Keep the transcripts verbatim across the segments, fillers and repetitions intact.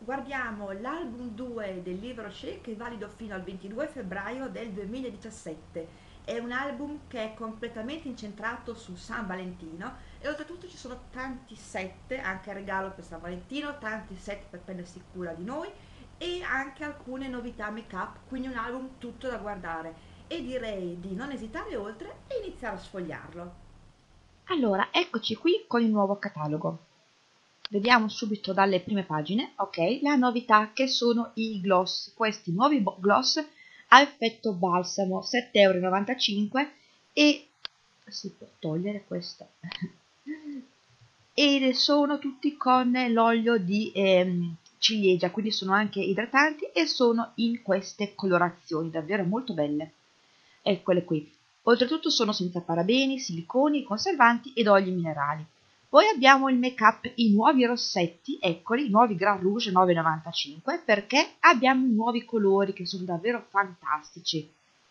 guardiamo l'album due del libro Shake che è valido fino al ventidue febbraio del duemiladiciassette. È un album che è completamente incentrato su San Valentino e oltretutto ci sono tanti set, anche a regalo per San Valentino, tanti set per prendersi cura di noi e anche alcune novità make-up, quindi un album tutto da guardare e direi di non esitare oltre e iniziare a sfogliarlo. Allora, eccoci qui con il nuovo catalogo. Vediamo subito dalle prime pagine, ok, la novità che sono i gloss. Questi nuovi bo- gloss a effetto balsamo, sette e novantacinque euro e si può togliere questa. E sono tutti con l'olio di ehm, ciliegia, quindi sono anche idratanti e sono in queste colorazioni davvero molto belle. Eccole qui. Oltretutto sono senza parabeni, siliconi, conservanti ed oli minerali. Poi abbiamo il make up, i nuovi rossetti, eccoli, i nuovi Grand Rouge nove e novantacinque, perché abbiamo i nuovi colori che sono davvero fantastici.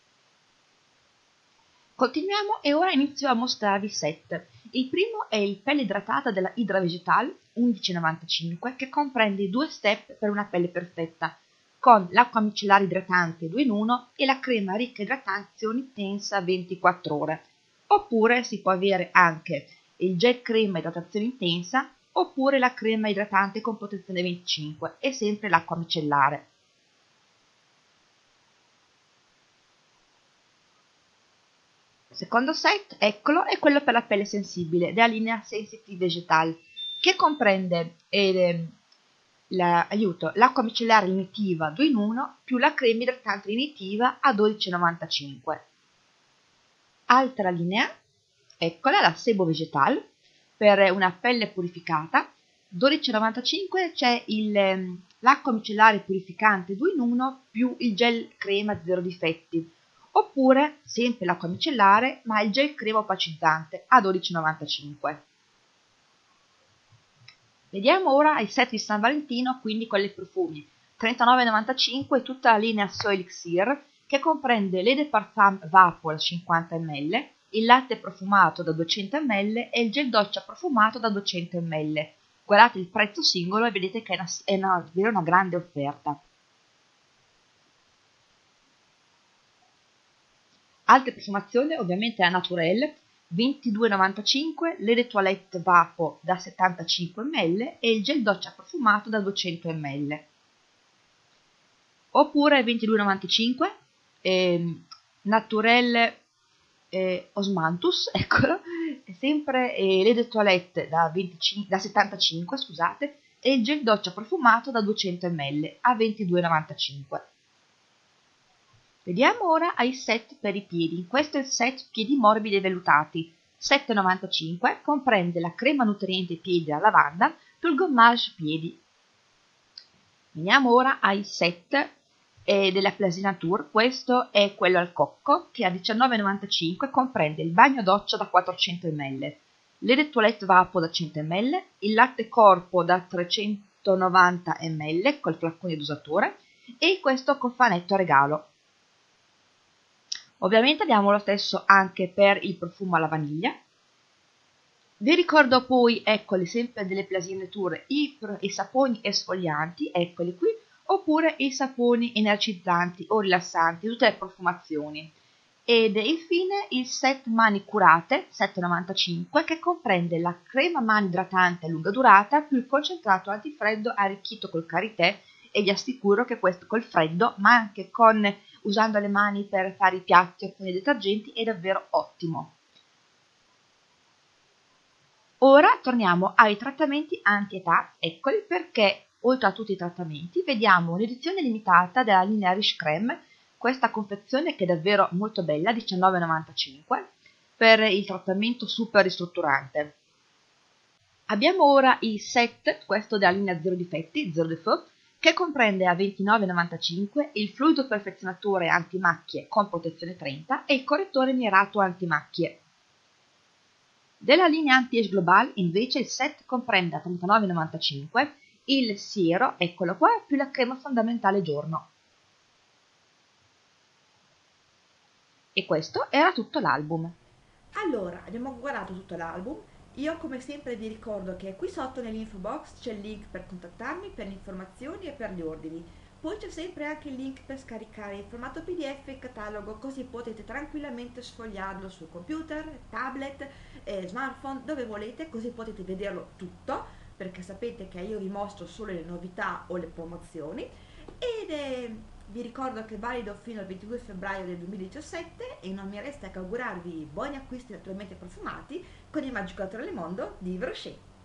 Continuiamo e ora inizio a mostrarvi i set. Il primo è il pelle idratata della Hydra Vegetal undici e novantacinque che comprende i due step per una pelle perfetta, con l'acqua micellare idratante due in uno e la crema ricca idratazione intensa ventiquattro ore. Oppure si può avere anche il gel crema idratazione intensa oppure la crema idratante con protezione venticinque e sempre l'acqua micellare. Secondo set, eccolo, è quello per la pelle sensibile della linea Sensitive Vegetal, che comprende eh, la, aiuto, l'acqua micellare lenitiva due in uno più la crema idratante lenitiva a dodici e novantacinque. Altra linea, eccola, la Sebo Vegetal, per una pelle purificata, dodici e novantacinque c'è il, ehm, l'acqua micellare purificante due in uno più il gel crema zero difetti, oppure sempre l'acqua micellare ma il gel crema opacizzante a dodici e novantacinque. Vediamo ora il set di San Valentino, quindi con i profumi. trentanove e novantacinque tutta la linea So Elixir, che comprende l'Eau de Parfum Vapor cinquanta millilitri, il latte profumato da duecento millilitri e il gel doccia profumato da duecento millilitri. Guardate il prezzo singolo e vedete che è una, è una, davvero una grande offerta. Altre profumazioni ovviamente la Naturelle, ventidue e novantacinque, l'Eau de Toilette Vapo da settantacinque millilitri e il gel doccia profumato da duecento millilitri. Oppure ventidue e novantacinque, eh, Naturelle eh, Osmanthus, eccolo, è sempre eh, l'Eau de Toilette da, venticinque, da settantacinque, scusate, e il gel doccia profumato da duecento millilitri a ventidue e novantacinque. Vediamo ora ai set per i piedi. Questo è il set piedi morbidi e vellutati. sette e novantacinque comprende la crema nutriente piedi alla lavanda più il gommage piedi. Veniamo ora ai set eh, della Plasinature. Questo è quello al cocco che a diciannove e novantacinque comprende il bagno doccia da quattrocento millilitri, l'Eau de Toilette Vapo da cento millilitri, il latte corpo da trecentonovanta millilitri col flaccone dosatore e questo cofanetto a regalo. Ovviamente abbiamo lo stesso anche per il profumo alla vaniglia. Vi ricordo poi, eccoli, sempre delle Plasinature, i, i saponi esfolianti, eccoli qui, oppure i saponi energizzanti o rilassanti, tutte le profumazioni. Ed infine il set mani curate, sette e novantacinque, che comprende la crema mani idratante a lunga durata più il concentrato antifreddo arricchito col karité e vi assicuro che questo col freddo, ma anche con usando le mani per fare i piatti o con i detergenti, è davvero ottimo. Ora torniamo ai trattamenti anti-età, eccoli perché oltre a tutti i trattamenti vediamo un'edizione limitata della linea Riche Creme, questa confezione che è davvero molto bella, diciannove e novantacinque, per il trattamento super ristrutturante. Abbiamo ora il set, questo della linea Zero Difetti, Zero Defauts, che comprende a ventinove e novantacinque il fluido perfezionatore antimacchie con protezione trenta e il correttore mirato antimacchie. Della linea Anti-Age Global invece il set comprende a trentanove e novantacinque il siero, eccolo qua, più la crema fondamentale giorno. E questo era tutto l'album. Allora, abbiamo guardato tutto l'album Io come sempre vi ricordo che qui sotto nell'info box c'è il link per contattarmi per le informazioni e per gli ordini. Poi c'è sempre anche il link per scaricare in formato P D F il catalogo, così potete tranquillamente sfogliarlo su computer, tablet, eh, smartphone, dove volete, così potete vederlo tutto, perché sapete che io vi mostro solo le novità o le promozioni. Ed è, vi ricordo che è valido fino al ventidue febbraio del duemiladiciassette e non mi resta che augurarvi buoni acquisti naturalmente profumati con il Magico Naturale Mondo di Yves Rocher.